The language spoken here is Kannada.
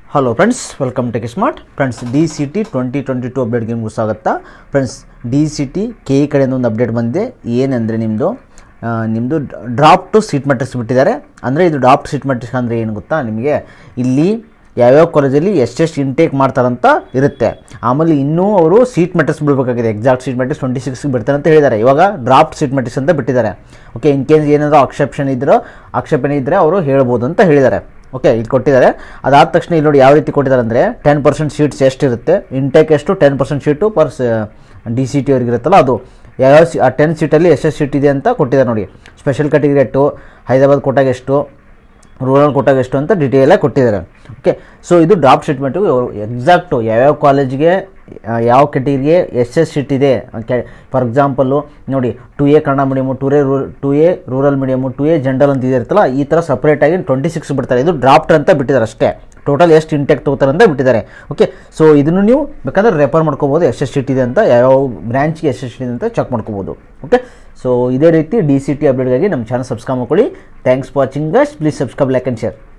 Hello friends, welcome Tech Smart. Friends, DCET 2022 update ನಿಮಗೂ ಸ್ವಾಗತ. ಫ್ರೆಂಡ್ಸ್, DCET KE ಕಡೆಯಿಂದ ಒಂದು ಅಪ್ಡೇಟ್ ಬಂದಿದೆ. ಏನಂದರೆ ನಿಮ್ಮದು ಡ್ರಾಫ್ಟು ಸೀಟ್ ಮ್ಯಾಟ್ರಿಕ್ಸ್ ಬಿಟ್ಟಿದ್ದಾರೆ. ಅಂದರೆ ಇದು ಡ್ರಾಫ್ಟ್ ಸೀಟ್ ಮ್ಯಾಟ್ರಿಕ್ಸ್ ಅಂದರೆ ಏನು ಗೊತ್ತಾ ನಿಮಗೆ? ಇಲ್ಲಿ ಯಾವ್ಯಾವ ಕಾಲೇಜಲ್ಲಿ ಎಷ್ಟೆಷ್ಟು ಇಂಟೇಕ್ ಮಾಡ್ತಾರಂತ ಇರುತ್ತೆ. ಆಮೇಲೆ ಇನ್ನೂ ಅವರು ಸೀಟ್ ಮ್ಯಾಟ್ರಿಕ್ಸ್ ಬಿಡಬೇಕಾಗಿದೆ. ಎಕ್ಸಾಕ್ಟ್ ಸೀಟ್ ಮ್ಯಾಟ್ರಿಕ್ಸ್ 26 ಬಿಡ್ತಾರೆ ಅಂತ ಹೇಳಿದ್ದಾರೆ. ಇವಾಗ ಡ್ರಾಫ್ಟ್ ಸೀಟ್ ಮ್ಯಾಟ್ರಿಕ್ಸ್ ಅಂತ ಬಿಟ್ಟಿದ್ದಾರೆ. ಓಕೆ, ಇನ್ ಕೇಸ್ ಏನಾದರೂ ಆಕ್ಷೇಪಣೆ ಇದ್ದರೆ ಅವರು ಹೇಳ್ಬೋದು ಅಂತ ಹೇಳಿದ್ದಾರೆ. ಓಕೆ, ಇದು ಕೊಟ್ಟಿದ್ದಾರೆ. ಅದಾದ ತಕ್ಷಣ ಇಲ್ಲಿ ನೋಡಿ ಯಾವ ರೀತಿ ಕೊಟ್ಟಿದ್ದಾರೆ ಅಂದರೆ 10% ಸೀಟ್ಸ್ ಎಷ್ಟಿರುತ್ತೆ, ಇಂಟೇಕ್ ಎಷ್ಟು 10% ಸೀಟು ಪರ್ DCET ಅವ್ರಿಗೆ ಇರುತ್ತಲ್ಲ ಅದು ಯಾವ ಆ 10 ಸೀಟಲ್ಲಿ ಎಷ್ಟೆಷ್ಟು ಸೀಟ್ ಇದೆ ಅಂತ ಕೊಟ್ಟಿದ್ದಾರೆ ನೋಡಿ. ಸ್ಪೆಷಲ್ ಕ್ಯಾಟಗರಿ ಎಷ್ಟು, ಹೈದರಾಬಾದ್ ಕೋಟಾಗೆ ಎಷ್ಟು, ರೂರಲ್ ಕೋಟಾಗೆ ಎಷ್ಟು ಅಂತ ಡೀಟೇಲಾಗಿ ಕೊಟ್ಟಿದ್ದಾರೆ. ಓಕೆ, ಸೊ ಇದು ಡ್ರಾಫ್ಟ್ ಸ್ಟೇಟ್ಮೆಂಟು ಎಕ್ಸಾಕ್ಟು ಯಾವ್ಯಾವ ಕಾಲೇಜಿಗೆ ಯಾವ ಕ್ಯಾಟಗಿರಿಗೆ ಎಷ್ಟೆಷ್ಟು ಸೀಟ್ ಇದೆ. ಫಾರ್ ಎಕ್ಸಾಂಪಲ್ಲು ನೋಡಿ 2A Kannada medium, 2A rural medium, 2A general ಅಂತ ಇದಿರುತ್ತಲ್ಲ, ಈ ಥರ ಸಪ್ರೇಟಾಗಿ 26 ಬಿಡ್ತಾರೆ. ಇದು ಡ್ರಾಫ್ಟ್ ಅಂತ ಬಿಟ್ಟಿದ್ದಾರೆ ಅಷ್ಟೇ. ಟೋಟಲ್ ಎಷ್ಟು ಇಂಟೆಕ್ ತೊಗೋತಾರೆ ಅಂತ ಬಿಟ್ಟಿದ್ದಾರೆ. ಓಕೆ, ಸೊ ಇದನ್ನು ನೀವು ಬೇಕಾದ್ರೆ ರೆಫರ್ ಮಾಡ್ಕೋಬೋದು, ಎಷ್ಟೆಷ್ಟು ಸೀಟ್ ಇದೆ ಅಂತ, ಯಾವ ಬ್ರ್ಯಾಂಚ್ಗೆ ಎಷ್ಟೆಷ್ಟು ಸೀಟ್ ಇದೆ ಅಂತ ಚೆಕ್ ಮಾಡ್ಕೋಬೋದು. ಓಕೆ, ಸೊ ಇದೇ ರೀತಿ DCET ಅಪ್ಡೇಟ್ಗಾಗಿ ನಮ್ಮ ಚಾನಲ್ ಸಬ್ಸ್ಕ್ರೈಬ್ ಮಾಡ್ಕೊಳ್ಳಿ. Thanks for watching guys. Please subscribe, like and share.